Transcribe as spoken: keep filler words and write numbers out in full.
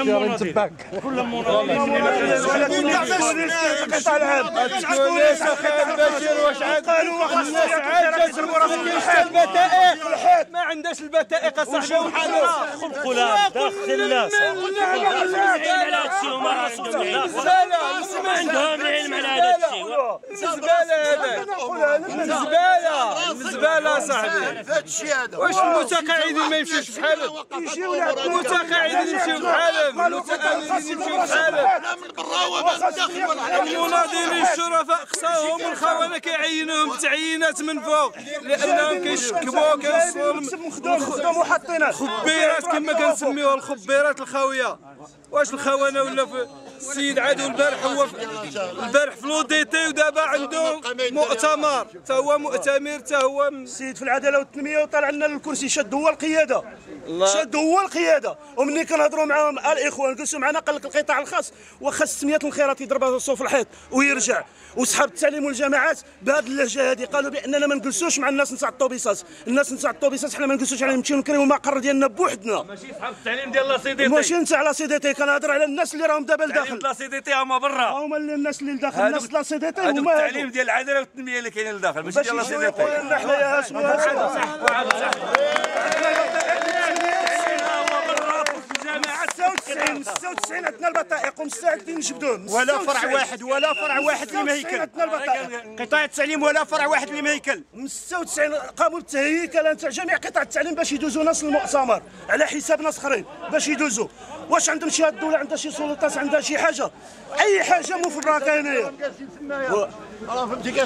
مناضل كلهم مناضلين قطاع العام شكون اللي سخن بشير واش قالوا الناس عاجز البتائق ما عندهاش البتائق اصاحبي وحالها خلقوا لها داخل الناس على هذا الشيء وما راسهم ما عندهم علم على هذا الشيء الزباله هذاك الزباله الزباله صاحبي واش المتقاعدين ما يمشيوش بحالهم المتقاعدين يمشيو بحالهم المتآمرين يمشيو بحالهم المناضلين الشرفاء خصاهم الخونه كيعينوهم تعيينات من فوق لانهم كيشكبوا كيوصلوا محطينات خبيرات كما كنسميوها الخبيرات الخاويه واش الخونه ولا في السيد عادو البارح هو البارح في لوديتي ودابا عنده مؤتمر حتى هو مؤتمر حتى هو السيد في العداله والتنميه وطلع لنا للكرسي شاد هو القياده شاد هو القياده ومني كنهضروا معاهم الاخوان جلسوا معنا قال لك القطاع الخاص واخا ستمية الخيرات يضرب راسو في الحيط ويرجع وسحب التعليم والجامعات بهذه اللهجه هذه قالوا باننا ما نجلسوش مع الناس نتاع الطوبيسات الناس نتاع الطوبيسات حنا ما نجلسوش عليهم نمشيو نكريو المقر ديالنا بوحدنا ماشي صحاب التعليم ديال لا سي دي تي ماشي نتاع لا سي دي تي كنهضر على الناس اللي راهم دابا لداخل لا سي دي تي هما برا هما اللي الناس اللي لداخل الناس لا سي دي تي هما التعليم ديال العداله والتنميه اللي كاينين لداخل ماشي ديال لا سي دي تي باش حنايا ستة وتسعين عندنا البطائق ومستعدين نجبدوهم ولا فرع واحد ولا فرع واحد اللي ما يكل عندنا البطائق قطاع التعليم ولا فرع واحد اللي ما يكل من ستة وتسعين قاموا بالتهيكله نتاع جميع قطاع التعليم باش يدوزوا ناس المؤتمر على حساب ناس اخرين باش يدوزوا واش عندهم شي الدوله عندها شي سلطات عندها شي حاجه اي حاجه مفبركه هنايا